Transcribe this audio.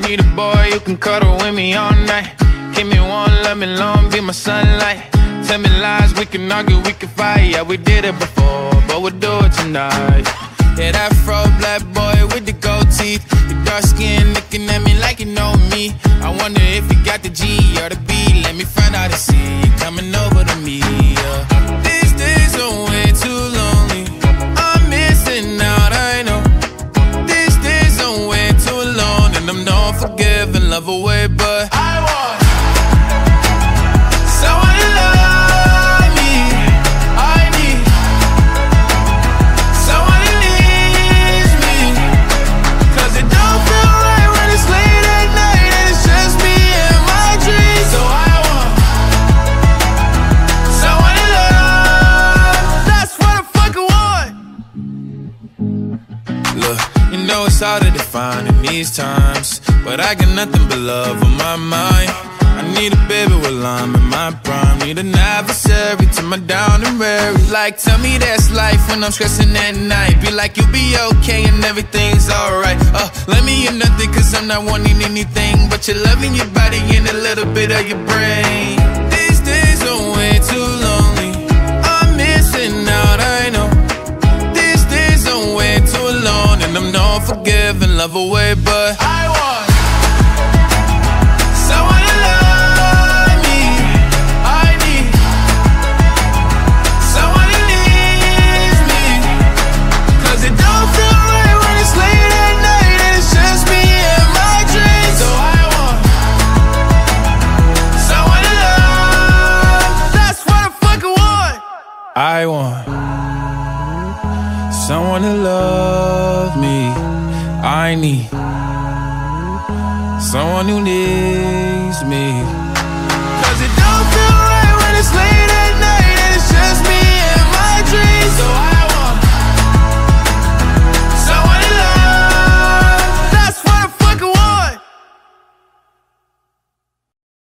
need a boy who can cuddle with me all night. Give me one, love me long, be my sunlight. Tell me lies, we can argue, we can fight. Yeah, we did it before, but we'll do it tonight. Yeah, that fro black boy with the gold teeth, your dark skin looking at me like you know me. I wonder if you got the G or the B. Let me find out and see you coming over to me. These days are way too lonely. I'm missing out, I know. These days are way too alone, and I'm not forgiving, love away, but I want someone to love me. I need someone who needs me, 'cause it don't feel right when it's late at night and it's just me and my dreams. So I want someone to love. That's what I fucking want. Look, you know it's hard to define in these times, but I got nothing but love on my mind. I need a baby while I'm in my prime. Need an adversary to my down and weary. Like, tell me that's life when I'm stressing at night. Be like, you'll be okay and everything's alright. Let me in nothing, 'cause I'm not wanting anything but your love in your body and a little bit of your brain. These days are way too lonely. I'm missing out, I know. These days are way too alone, and I'm not forgiving, love away, but I want someone to love me. I need someone who needs me, 'cause it don't feel right when it's late at night and it's just me and my dreams. So I want someone to love. That's what I fucking want. I want someone to love me. I need someone who needs me, 'cause it don't